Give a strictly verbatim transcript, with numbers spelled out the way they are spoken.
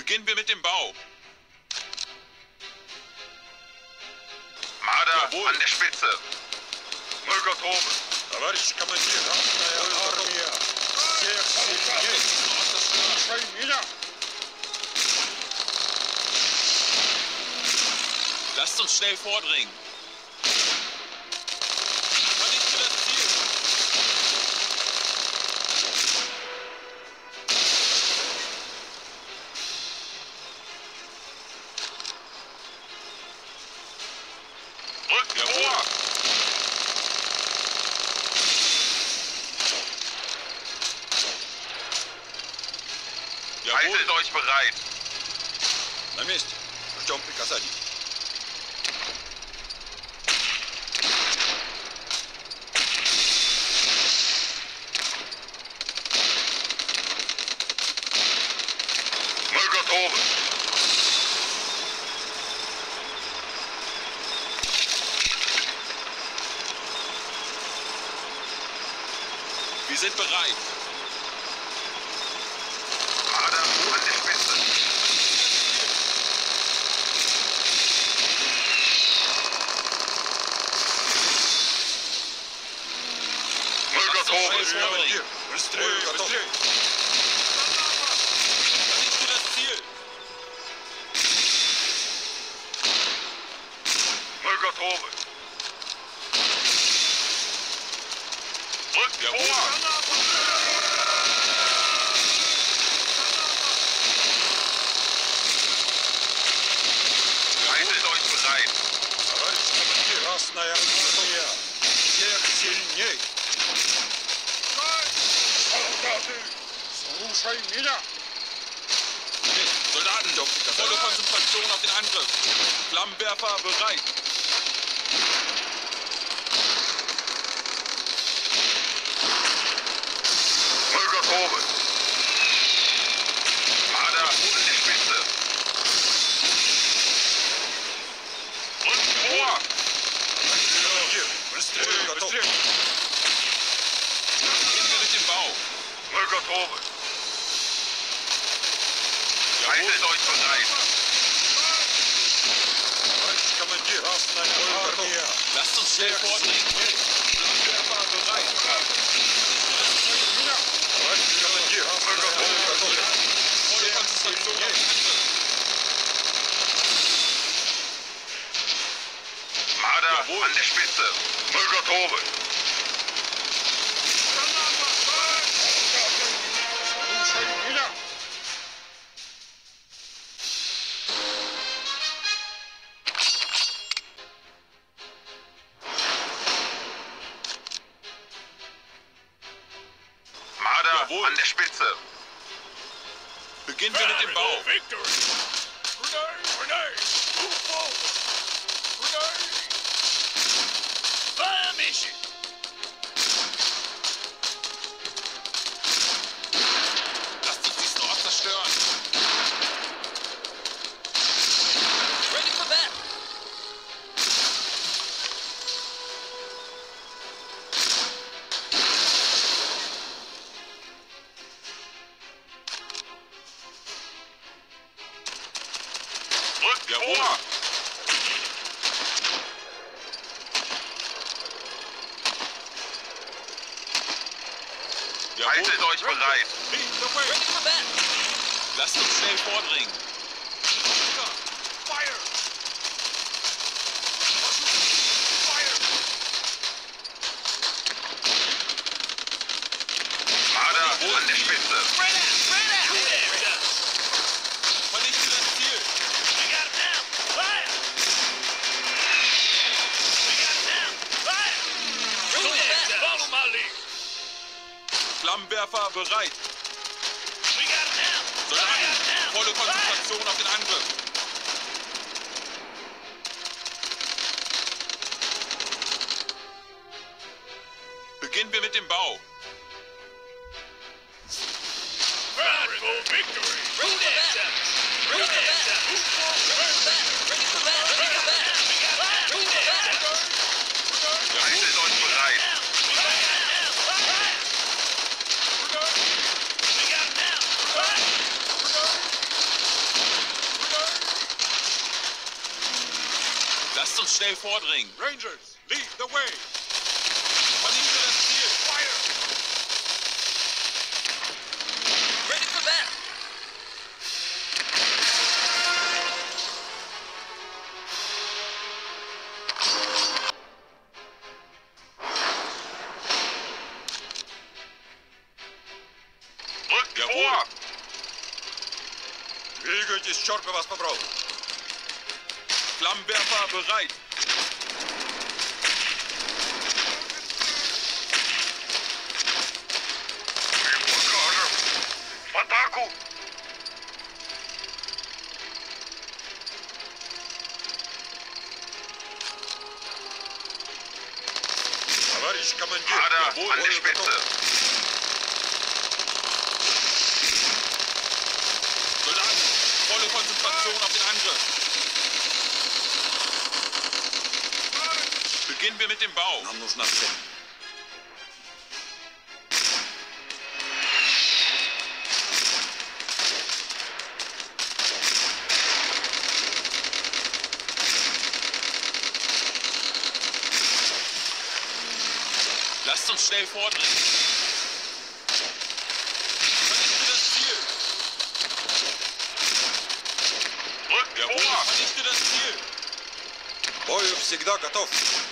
Beginnen wir mit dem Bau. Marder Jawohl. an der Spitze. Möger Tobe. Товарищ командир, Красная Армия всех сильней. Слушай меня! Lasst uns schnell vordringen. Vernichte das Ziel. Rückt Jawohl. vor. Jawohl. Haltet euch bereit. На месте. Ждем приказаний. Möger Tobe. Wir sind bereit. Marder an der Spitze. Möger Tobe. Schnell vordringen. Быстрее, быстрее! Vernichte das Ziel. Möger Tobe. Rückt Jawohl. vor. Haltet euch bereit. Товарищ командир, Красная Армия всех сильней. Солдаты, слушай меня! Soldaten, volle Konzentration auf den Angriff. Flammenwerfer bereit. Möger Tobe. Marder an der Spitze. Rückt vor. Командир, быстрее, готов! Beginnen wir mit dem Bau. Möger Tobe. Haltet euch bereit. Товарищ командир, Красная Армия Lasst uns schnell vordringen. Flammenwerfer bereit. меня! Товарищ командир, Красная Армия готов! Volle Konzentration auf den Angriff. Marder Jawohl. an der Spitze. Möger Tobe. Слушай меня! Marder Jawohl. an der Spitze. Beginnen wir mit dem Bau. Lasst uns diesen Ort zerstören. Ready for that. Rückt Jawohl. vor. Jawohl. Haltet euch bereit. Ready for that. Lasst uns schnell vordringen. Marder an der Spitze. Vernichte das Ziel. Flammenwerfer bereit. Soldaten, volle Konzentration auf den Angriff. Beginnen wir mit dem Bau. Haltet euch bereit. schnell vordringen. Rangers, lead the way. Vernichte das Ziel. Fire. Ready for that. Rückt Jawohl. vor. Двигайтесь, черт бы вас побрал. Flammenwerfer bereit. Им покажем. В атаку. Товарищ командир. Marder Jawohl, an der Feuer Spitze. готов. Soldaten, volle Konzentration auf den Angriff. Beginnen wir mit dem Bau. Нам нужна цель. Lasst uns schnell vordringen. Vernichte das Ziel. Rückt Jawohl, vor. vernichte das Ziel. Бою всегда готов.